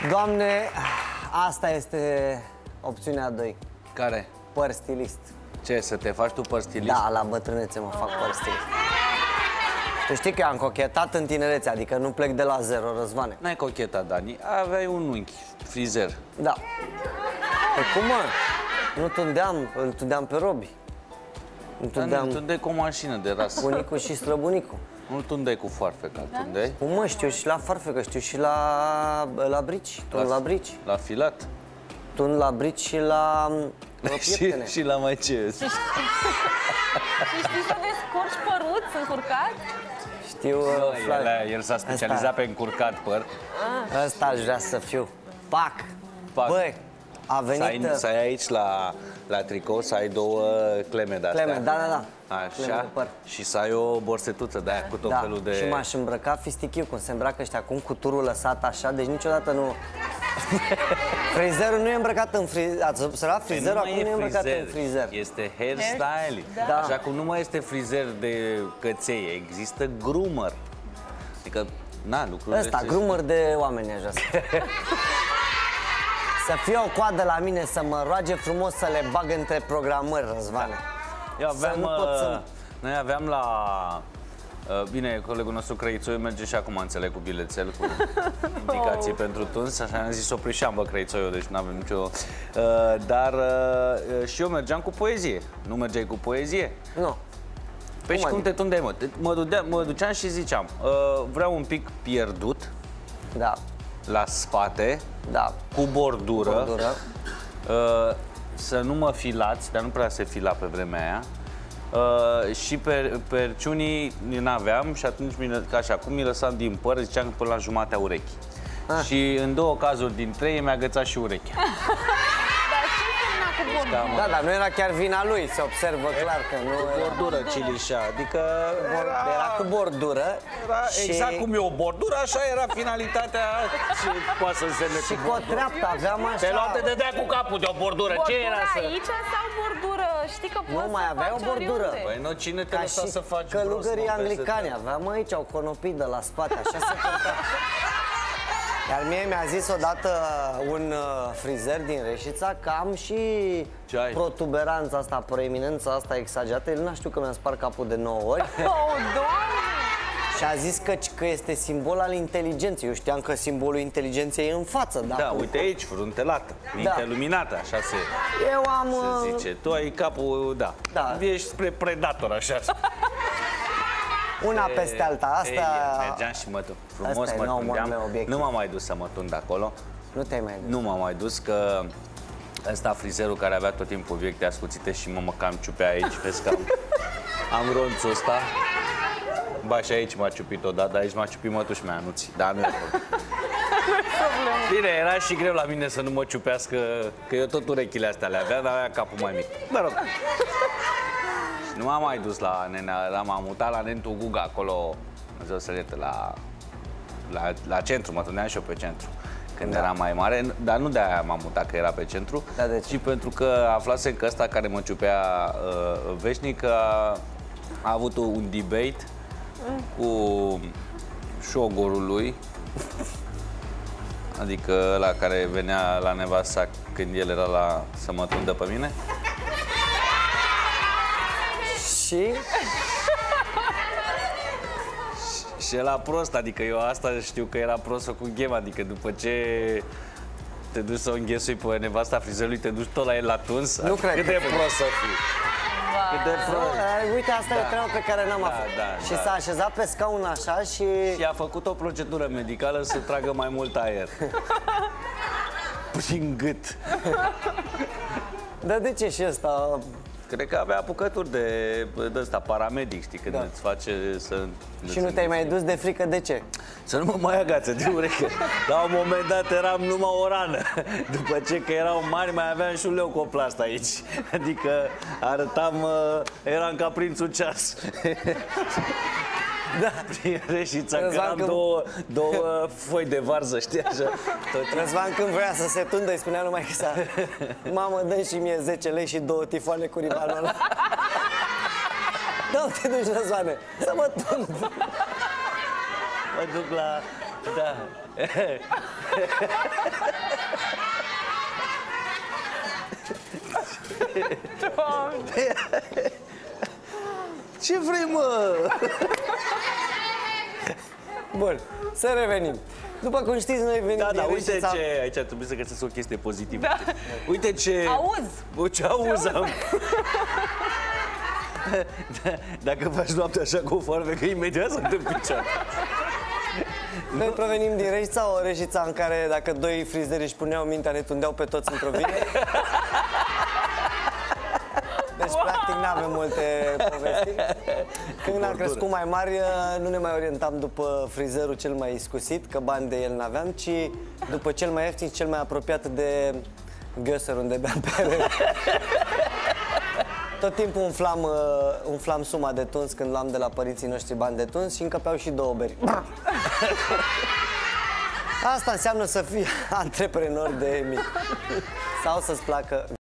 Doamne, asta este opțiunea 2. Care? Păr stilist. Ce, să te faci tu păr stilist? Da, la bătrânețe mă fac păr stilist. Tu știi că eu am cochetat în tinerețe, adică nu plec de la zero, Răzvane. N-ai cochetat, Dani, aveai un unchi, frizer. Da. Păi cum, mă? Nu tundeam, îl tundeam pe Robi. Nu tundeam tundeai cu o mașină de rasă. bunicul și străbunicul. Nu tundeai cu foarfeca, tundeai? Cum, mă, știu și la farfecă, știu și la brici, tun la brici. La filat? Tun la brici și la pieptene. și la mai ce? Și știi să descurci păruț încurcat? Știu, El s-a specializat pe încurcat păr. Ăsta aș vrea să fiu. Pac! Pac. Băi, a venit... Să ai aici la tricou, să ai două cleme de-astea. Cleme, da. Cleme de Așa, păr. și să ai o borsetuță de-aia cu tot felul de... Și m-aș îmbrăca fistichiu, cum se îmbracă ăștia acum, cu turul lăsat așa, deci niciodată nu... Frizerul nu e îmbrăcat în frizer. Ați observat? Frizerul acum nu e îmbrăcat în frizer. Este hairstyling. Da. Așa cum nu mai este frizer de căței, există groomer. Adică, na, lucrurile... Ăsta, groomer de oameni așa. Să fie o coadă la mine, să mă roage frumos să le bag între programări, Răzvane. Noi aveam la... Bine, colegul nostru Crăițoiu merge și acum, înțeleg, cu bilețel, cu indicații pentru tuns. Așa am zis, oprișeam, bă, Crăițoiu, deci nu avem nicio... Dar și eu mergeam cu poezie. Nu mergeai cu poezie? Nu. Păi și cum te tundeai, mă? Mă duceam și ziceam, vreau un pic pierdut, Da. la spate, Da. cu bordură. Să nu mă filați, dar nu prea se fila pe vremea aia. Și perciunii n-aveam și atunci, ca și acum, mi lăsam din păr, ziceam că până la jumatea urechii. Și în 2 cazuri din 3 mi-a agățat și urechea. Dar ce însemna cu bordură? Da, dar nu era chiar vina lui, se observă clar că nu era... Bordură, cilișa, adică... Era cu bordură și... Exact cum e o bordură, așa era finalitatea ce poate să însemne Și cu o treaptă aveam așa... Pe luat te dădea cu capul de o bordură, ce era să... Aici sau bordură? Știi că poți Nu mai să avea faci o bordură. oriunde. Păi nu, cine te Ca lăsa și să faci călugării bros, mă, anglicani, peste aveam aici o conopidă la spate, așa se purta. Iar mie mi-a zis odată un frizer din Reșița că am și Ce ai? protuberanța asta, proeminența asta exagerată. El n-a știut că mi-am spart capul de 9 ori. Oh, Doamne! Și a zis că este simbol al inteligenței. Eu știam că simbolul inteligenței e în față. Da, uite aici, fruntelată, minte luminată, așa Eu am... se zice. Tu ai capul, da, ești spre predator, așa. Una peste alta, asta... Mergeam și frumos asta mă tundeam. Nu m-am mai dus să mă tund acolo. Nu te-ai mai dus? Nu m-am mai dus, că ăsta frizerul care avea tot timpul obiecte ascuțite și mă cam ciupea aici, vezi că am ronțul ăsta. Ba, și aici m-a ciupit odată, aici m-a ciupit mătuși mea, Anuții, dar nu e problem. Bine, era și greu la mine să nu mă ciupească, că eu tot urechile astea le aveam, dar avea capul mai mic. Mă rog. Nu m-am mai dus la nenea, m-am mutat la Nentu Guga, acolo, Dumnezeu să ierte, la centru, mă tundeam și eu pe centru. Când era mai mare, dar nu de-aia m-am mutat că era pe centru, ci pentru că aflasem că ăsta care mă ciupea veșnic a avut un debate cu șogorul lui, adică ăla care venea la nevasta când el era să mă tundă pe mine. Și era prost, adică eu asta știu că era prost cu ghema, adică după ce te duci să o înghesui pe nevasta frizerului, te duci tot la el la tuns, Nu cred cât de prost să fii. Cât de prost. Uite, asta e o treabă pe care n-am aflat. Și s-a așezat pe scaun așa și... Și a făcut o procedură medicală să tragă mai mult aer. Prin gât. Dar de ce și ăsta? Cred că avea apucături de ăsta, paramedic, știi, când îți face să... Și nu te-ai mai dus de frică, de ce? Să nu mă mai agațe de ureche. La un moment dat eram numai o rană. După ce că erau mari, mai aveam și un leucoplast aici. Adică arătam, eram ca prințul Ceas. Da, prin Reșița, că am două foi de varză, știi, așa. Răzvan când vrea să se tundă, îi spunea numai că s-a... Mamă, dă și mie 10 lei și 2 tifoane cu rivalul ăla. Da, te duci, Răzvane, să mă tund. Mă duc la... Da. Ce vrei, mă? Bun, să revenim. După cum știți, noi venim Da, din da, uite Reșița. ce... Aici trebuie să găsesc o chestie pozitivă. Da. Uite ce... Auz. Ce auzi am. Dacă faci noaptea așa cu o foarfecă, imediat sunt în picioare. Noi provenim din Reșița, o Reșița în care dacă doi frizeri își puneau mintea, ne tundeau pe toți într-o vine. Deci, practic, n-avem multe povesti. Când am crescut mai mari, nu ne mai orientam după frizerul cel mai iscusit, că bani de el n-aveam, ci după cel mai ieftin și cel mai apropiat de gheoser unde beam bere. Tot timpul umflam suma de tuns când luam de la părinții noștri bani de tuns și încăpeau și 2 beri. Asta înseamnă să fii antreprenor de mic. Sau să-ți placă